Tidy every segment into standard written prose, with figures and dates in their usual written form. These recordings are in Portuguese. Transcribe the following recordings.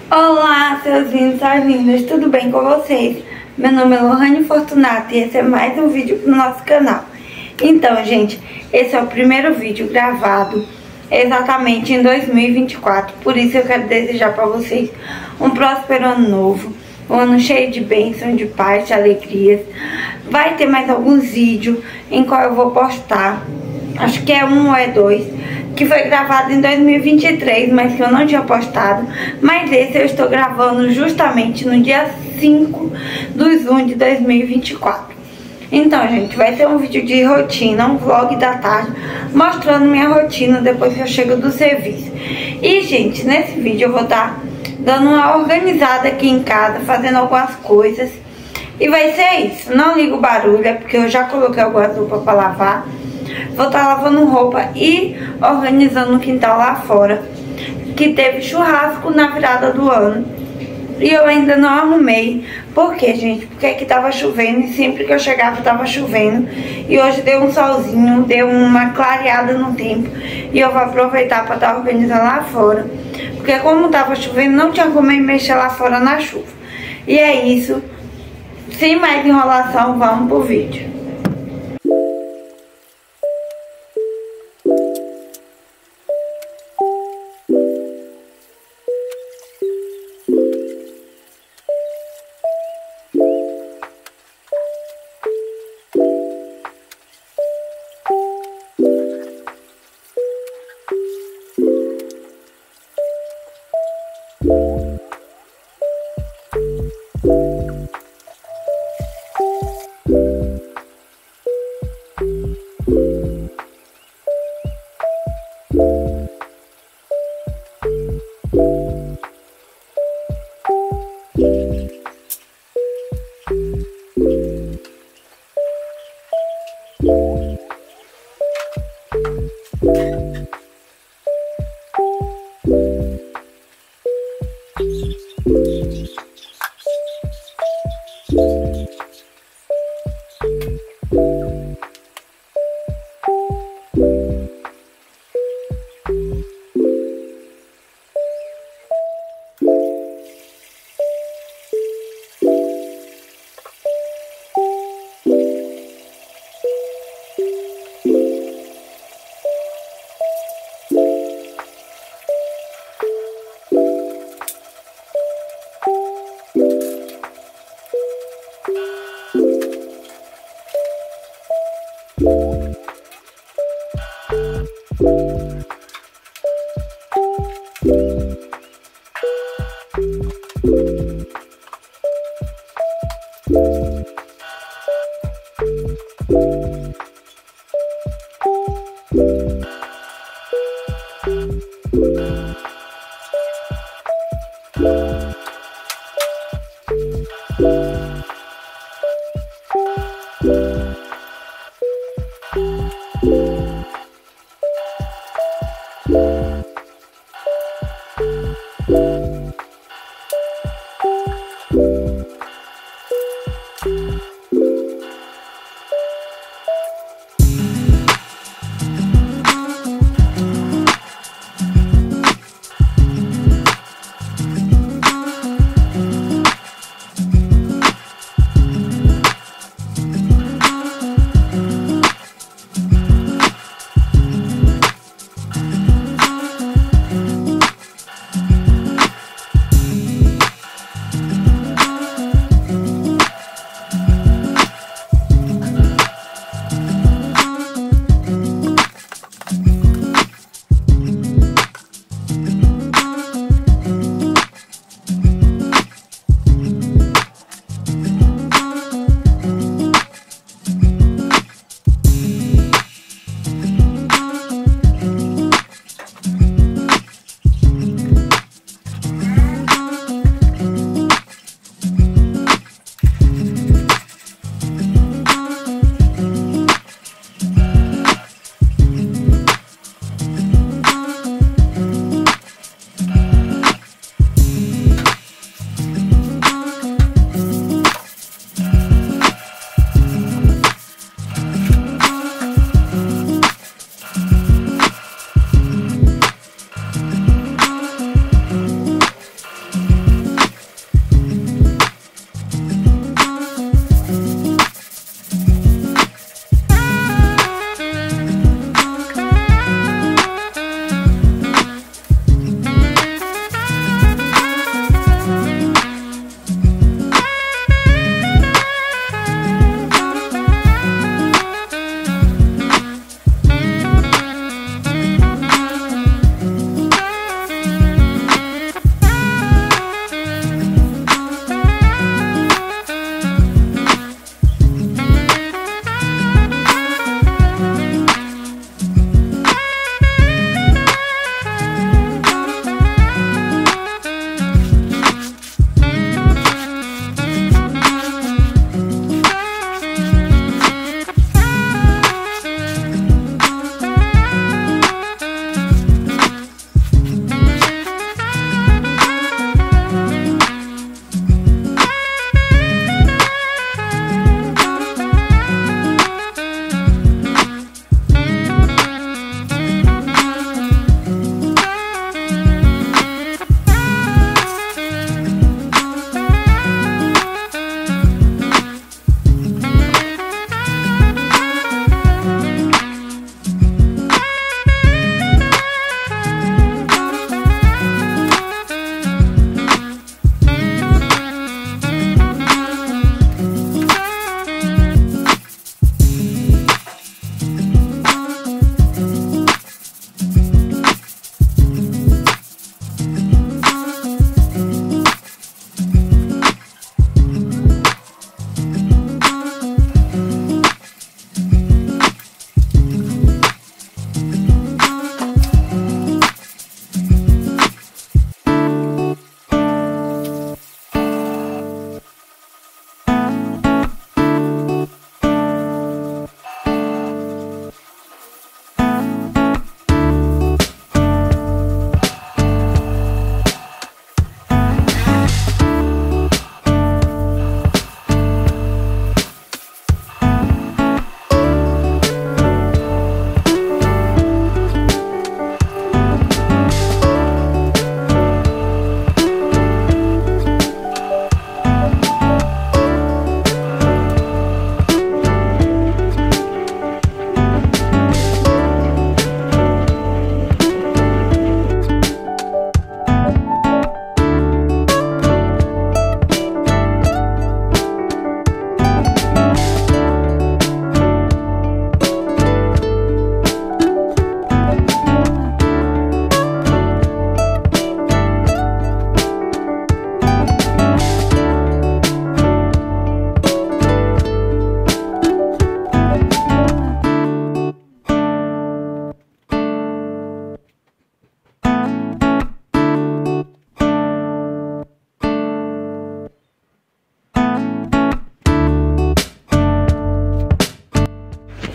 Olá, seus lindos e lindas, tudo bem com vocês? Meu nome é Lohane Fortunato e esse é mais um vídeo pro nosso canal. Então, gente, esse é o primeiro vídeo gravado exatamente em 2024. Por isso eu quero desejar para vocês um próspero ano novo, um ano cheio de bênçãos, de paz, de alegrias. Vai ter mais alguns vídeos em qual eu vou postar, acho que é um ou é dois, que foi gravado em 2023, mas que eu não tinha postado. Mas esse eu estou gravando justamente no dia 5 de 1 de 2024. Então, gente, vai ser um vídeo de rotina, um vlog da tarde, mostrando minha rotina depois que eu chego do serviço. E, gente, nesse vídeo eu vou estar dando uma organizada aqui em casa, fazendo algumas coisas. E vai ser isso. Não ligo o barulho, é porque eu já coloquei algumas roupas para lavar. Vou estar lavando roupa e organizando o quintal lá fora, que teve churrasco na virada do ano. E eu ainda não arrumei. Por quê, gente? Porque aqui tava chovendo e sempre que eu chegava tava chovendo. E hoje deu um solzinho, deu uma clareada no tempo. E eu vou aproveitar para estar organizando lá fora. Porque como tava chovendo, não tinha como eu mexer lá fora na chuva. E é isso. Sem mais enrolação, vamos pro vídeo.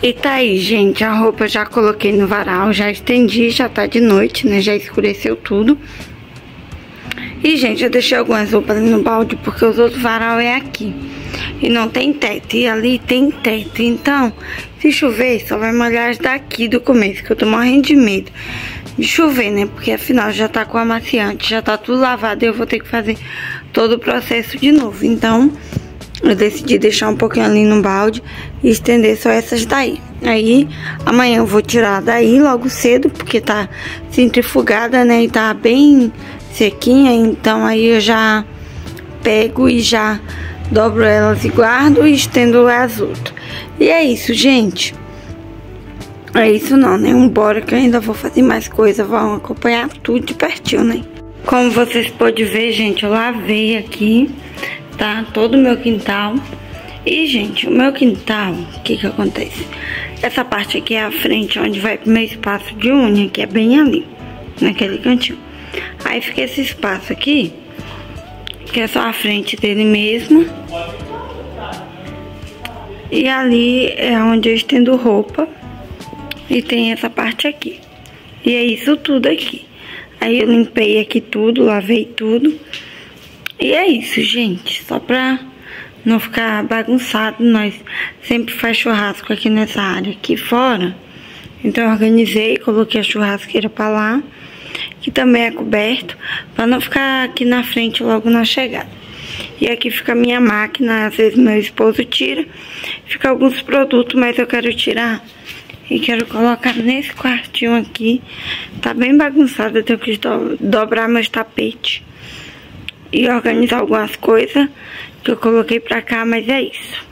E tá aí, gente, a roupa eu já coloquei no varal, já estendi, já tá de noite, né, já escureceu tudo. E, gente, eu deixei algumas roupas ali no balde, porque os outros varal é aqui. E não tem teto, e ali tem teto. Então, se chover, só vai molhar as daqui do começo, que eu tô morrendo de medo de chover, né? Porque afinal já tá com amaciante, já tá tudo lavado e eu vou ter que fazer todo o processo de novo. Então, eu decidi deixar um pouquinho ali no balde e estender só essas daí. Aí, amanhã eu vou tirar daí logo cedo, porque tá centrifugada, né? E tá bem sequinha, então aí eu já pego e já dobro elas e guardo e estendo as outras. E é isso, gente. É isso não, né? Bora que eu ainda vou fazer mais coisa, vão acompanhar tudo de pertinho, né? Como vocês podem ver, gente, eu lavei aqui, tá? Todo o meu quintal. E, gente, o meu quintal, o que que acontece? Essa parte aqui é a frente, onde vai pro meu espaço de unha, que é bem ali, naquele cantinho. Aí fica esse espaço aqui, que é só a frente dele mesmo. E ali é onde eu estendo roupa. E tem essa parte aqui. E é isso tudo aqui. Aí eu limpei aqui tudo, lavei tudo. E é isso, gente. Só pra não ficar bagunçado, nós sempre faz churrasco aqui nessa área aqui fora. Então eu organizei, coloquei a churrasqueira pra lá, que também é coberto, pra não ficar aqui na frente logo na chegada. E aqui fica a minha máquina, às vezes meu esposo tira. Fica alguns produtos, mas eu quero tirar e quero colocar nesse quartinho aqui. Tá bem bagunçado, eu tenho que dobrar meus tapetes e organizar algumas coisas que eu coloquei pra cá, mas é isso.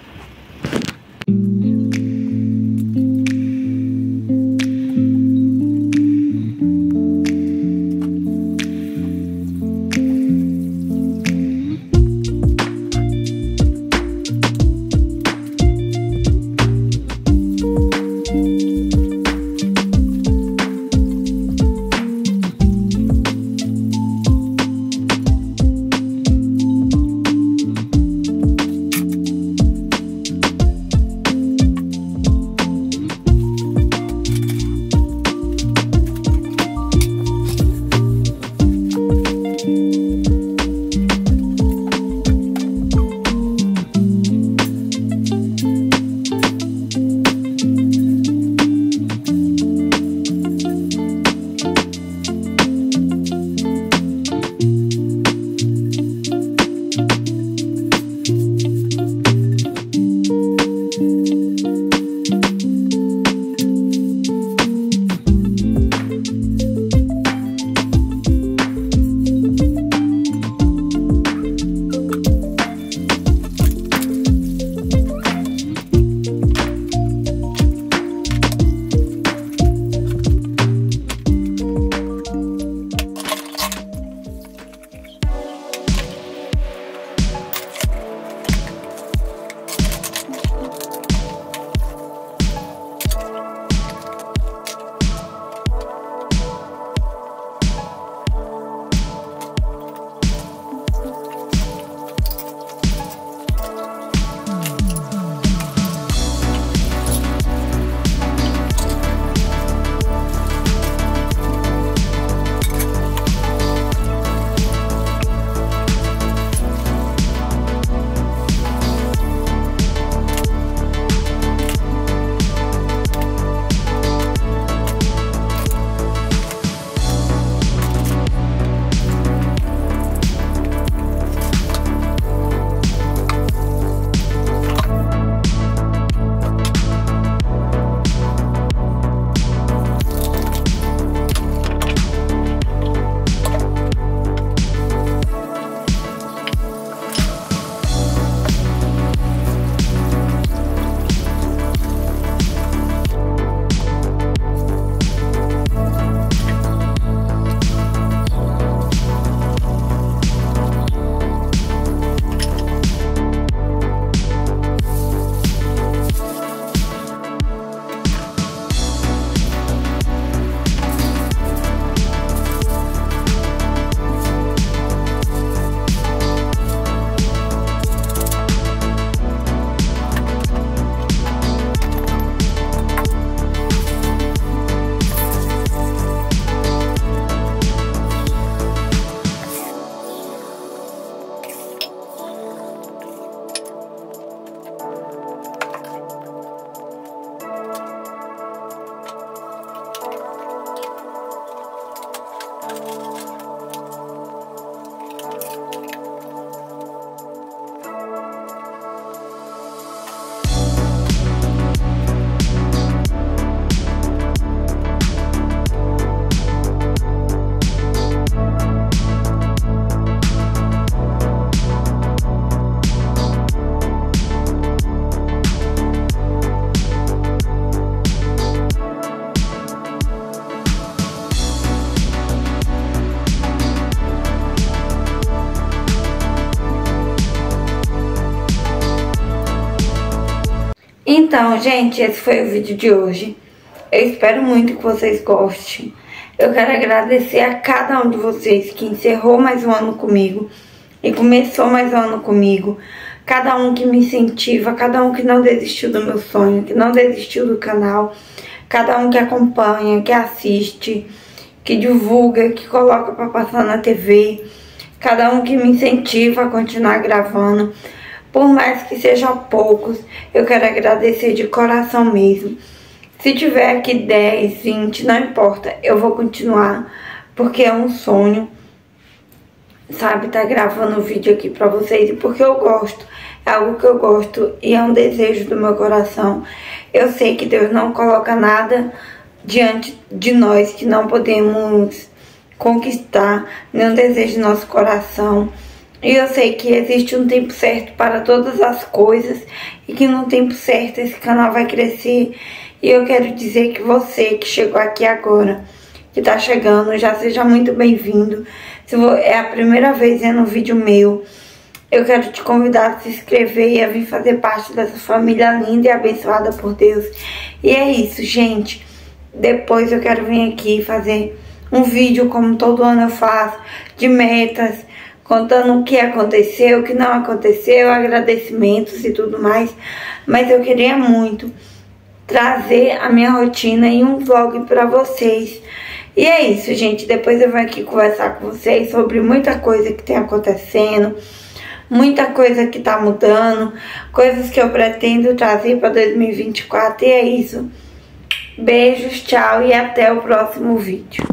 Então, gente, esse foi o vídeo de hoje. Eu espero muito que vocês gostem. Eu quero agradecer a cada um de vocês que encerrou mais um ano comigo e começou mais um ano comigo. Cada um que me incentiva, cada um que não desistiu do meu sonho, que não desistiu do canal. Cada um que acompanha, que assiste, que divulga, que coloca pra passar na TV. Cada um que me incentiva a continuar gravando. Por mais que sejam poucos, eu quero agradecer de coração mesmo. Se tiver aqui 10, 20, não importa, eu vou continuar, porque é um sonho, sabe, tá gravando o vídeo aqui pra vocês, e porque eu gosto, é algo que eu gosto e é um desejo do meu coração. Eu sei que Deus não coloca nada diante de nós que não podemos conquistar, nenhum desejo do nosso coração. E eu sei que existe um tempo certo para todas as coisas e que no tempo certo esse canal vai crescer. E eu quero dizer que você que chegou aqui agora, que tá chegando, já seja muito bem-vindo. Se é a primeira vez vendo um vídeo meu, eu quero te convidar a se inscrever e a vir fazer parte dessa família linda e abençoada por Deus. E é isso, gente. Depois eu quero vir aqui fazer um vídeo, como todo ano eu faço, de metas, contando o que aconteceu, o que não aconteceu, agradecimentos e tudo mais. Mas eu queria muito trazer a minha rotina em um vlog pra vocês. E é isso, gente. Depois eu venho aqui conversar com vocês sobre muita coisa que tem acontecendo, muita coisa que tá mudando, coisas que eu pretendo trazer pra 2024. E é isso. Beijos, tchau e até o próximo vídeo.